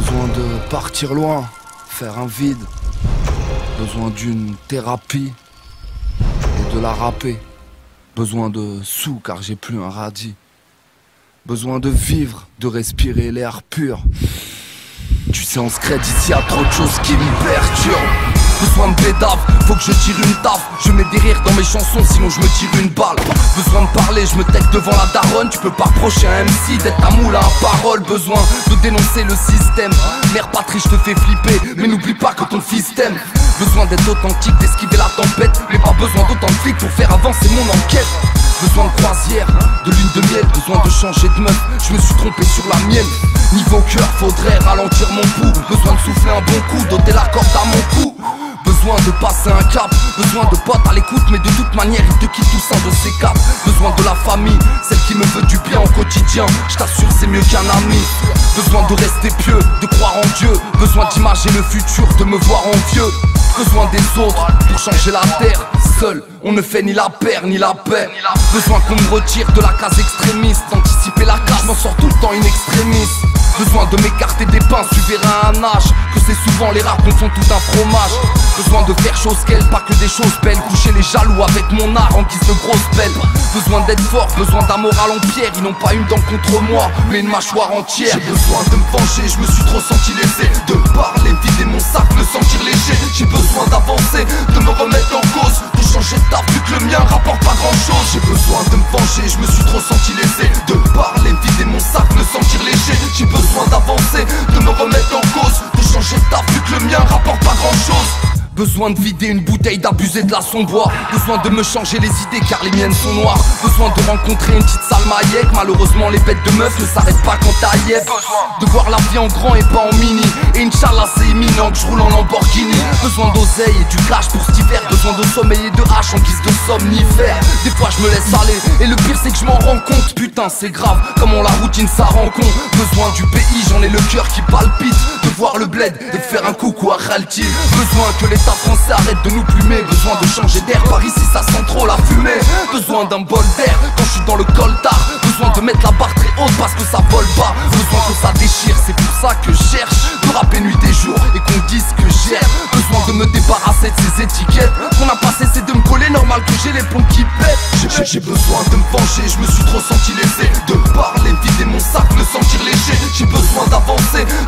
Besoin de partir loin, faire un vide. Besoin d'une thérapie et de la rapper. Besoin de sous car j'ai plus un radis. Besoin de vivre, de respirer l'air pur. Tu sais, on se crée d'ici, y'a trop de choses qui me perturbent. Besoin de bédave, faut que je tire une taf. Je mets des rires dans mes chansons, sinon je me tire une balle. Besoin de parler, je me tech devant la daronne. Tu peux pas reprocher un MC d'être un moule à parole. Besoin de dénoncer le système. Mère patrie, je te fais flipper, mais n'oublie pas que ton fils t'aime. Besoin d'être authentique, d'esquiver la tempête. Mais pas besoin d'autant de flics pour faire avancer mon enquête. Besoin de croisière, de lune de miel. Besoin de changer de meuf, je me suis trompé sur la mienne. Niveau cœur, faudrait ralentir mon pouls. Besoin de souffler un bon coup, d'ôter la corde à mon cou. Besoin de passer un cap, besoin de potes à l'écoute. Mais de toute manière il te quitte tout ça de ces caps. Besoin de la famille, celle qui me veut du bien au quotidien. Je t'assure c'est mieux qu'un ami. Besoin de rester pieux, de croire en Dieu. Besoin d'imager le futur, de me voir en vieux. Besoin des autres pour changer la terre. Seul, on ne fait ni la paire ni la paix. Besoin qu'on me retire de la case extrémiste. Anticiper la casse, m'en sors tout le temps in extremis. Besoin de m'écarter des pinces, tu verras un âge que c'est souvent les rats qu'on font tout un fromage. Besoin de faire chose qu'elle, pas que des choses belles. Coucher les jaloux avec mon art en guise de grosse pelle. Besoin d'être fort, besoin d'un moral en pierre. Ils n'ont pas une dent contre moi, mais une mâchoire entière. J'ai besoin de me venger, je me suis trop senti lésé. De parler, vider mon sac, me sentir léger. J'ai besoin d'avancer, de me remettre en cause. De changer de taf vu que le mien rapporte pas grand chose. J'ai besoin de me venger, je me suis trop senti lésé. De parler, vider mon sac, me sentir léger. J'ai besoin d'avancer, de me remettre en cause. De changer de taf vu que le mien rapporte pas grand chose. Besoin de vider une bouteille, d'abuser de la son bois. Besoin de me changer les idées car les miennes sont noires. Besoin de rencontrer une petite Salma Hayek. Malheureusement les bêtes de meufs ne s'arrêtent pas quand t'as Yep. De voir la vie en grand et pas en mini. Et Inch'Allah c'est imminent que je roule en Lamborghini. Besoin d'oseille et du cash pour cet hiver. Besoin de sommeil et de hache en guise de somnifère. Des fois je me laisse aller et le pire c'est que je m'en rends compte. Putain c'est grave, comment la routine ça rend con. Besoin du pays, j'en ai le cœur qui palpite. De voir le bled et de faire un coucou à Khalti. Besoin que l'État français arrête de nous plumer. Besoin de changer d'air, par ici ça sent trop la fumée. Besoin d'un bol d'air quand je suis dans le coltard. Besoin de mettre la barre très haute parce que ça vole pas. Besoin que ça déchire, c'est pour ça que je cherche de rapper nuit et jour et qu'on dise que j'aime. Besoin de me débarrasser de ces étiquettes. Qu'on n'a pas cessé de me coller, normal que j'ai les plombs qui pètent. J'ai besoin de me venger, je me suis trop senti lésé. De parler, vider mon sac, me sentir léger. J'ai besoin d'avancer,